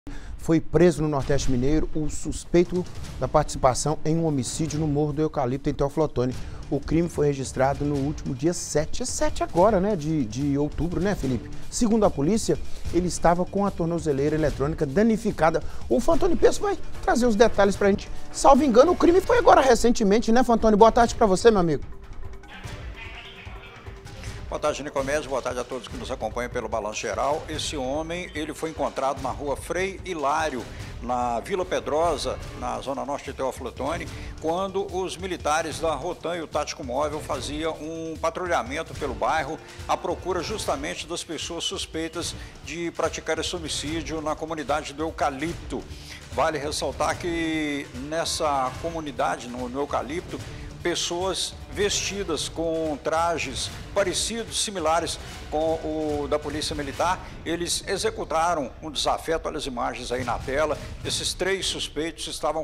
Foi preso no Nordeste Mineiro o suspeito da participação em um homicídio no Morro do Eucalipto, em Teófilo Otoni. O crime foi registrado no último dia 7. É 7 agora, né? De outubro, né, Felipe? Segundo a polícia, ele estava com a tornozeleira eletrônica danificada. O Fantoni Peço vai trazer os detalhes pra gente. Salvo engano, o crime foi agora recentemente, né, Fantoni? Boa tarde pra você, meu amigo. Boa tarde, Nicomedes. Boa tarde a todos que nos acompanham pelo Balanço Geral. Esse homem, ele foi encontrado na rua Frei Hilário, na Vila Pedrosa, na zona norte de Teófilo Otoni, quando os militares da Rotan e o Tático Móvel faziam um patrulhamento pelo bairro à procura justamente das pessoas suspeitas de praticar esse homicídio na comunidade do Eucalipto. Vale ressaltar que nessa comunidade, no Eucalipto, pessoas vestidas com trajes parecidos, similares com o da Polícia Militar, eles executaram um desafeto. Olha as imagens aí na tela. Esses três suspeitos estavam,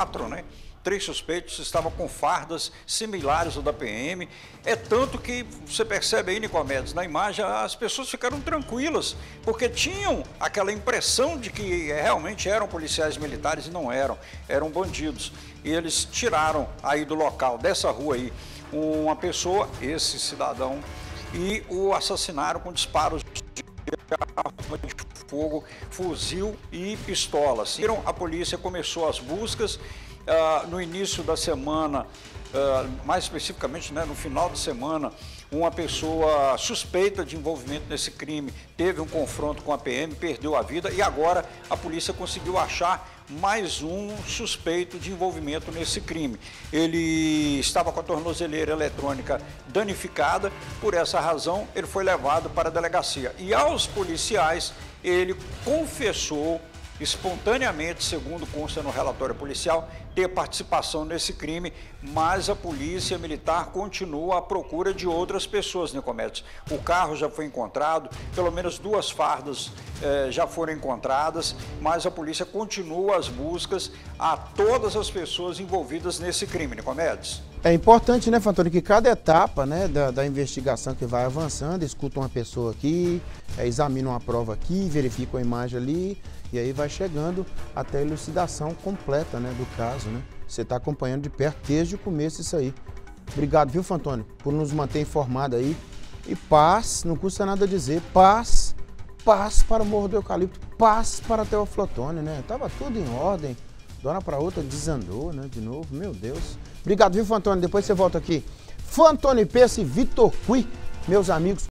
três suspeitos estavam com fardas similares ao da PM. É tanto que você percebe aí, Nicomedes, na imagem, as pessoas ficaram tranquilas, porque tinham aquela impressão de que realmente eram policiais militares e não eram, eram bandidos. E eles tiraram aí do local, dessa rua aí, uma pessoa, esse cidadão, e o assassinaram com disparos de arma de fogo, fuzil e pistola. A polícia começou as buscas no início da semana, mais especificamente, né, no final de semana. Uma pessoa suspeita de envolvimento nesse crime teve um confronto com a PM, perdeu a vida, e agora a polícia conseguiu achar mais um suspeito de envolvimento nesse crime. Ele estava com a tornozeleira eletrônica danificada, por essa razão ele foi levado para a delegacia. E aos policiais ele confessou espontaneamente, segundo consta no relatório policial, ter participação nesse crime, mas a Polícia Militar continua à procura de outras pessoas, Nicomedes. O carro já foi encontrado, pelo menos 2 fardas já foram encontradas, mas a polícia continua as buscas a todas as pessoas envolvidas nesse crime, Nicomedes. É importante, né, Fantoni, que cada etapa, né, da investigação que vai avançando, escuta uma pessoa aqui, examina uma prova aqui, verifica uma imagem ali, e aí vai chegando até a elucidação completa, né, do caso, né? Você está acompanhando de perto desde o começo isso aí. Obrigado, viu, Fantoni, por nos manter informado aí. E paz, não custa nada dizer, paz para o Morro do Eucalipto, paz para Teófilo Otoni, né? Tava tudo em ordem, de uma hora para outra desandou, né, de novo, meu Deus. Obrigado, viu, Fantoni, depois você volta aqui. Fantoni Peço e Vitor Cui, meus amigos.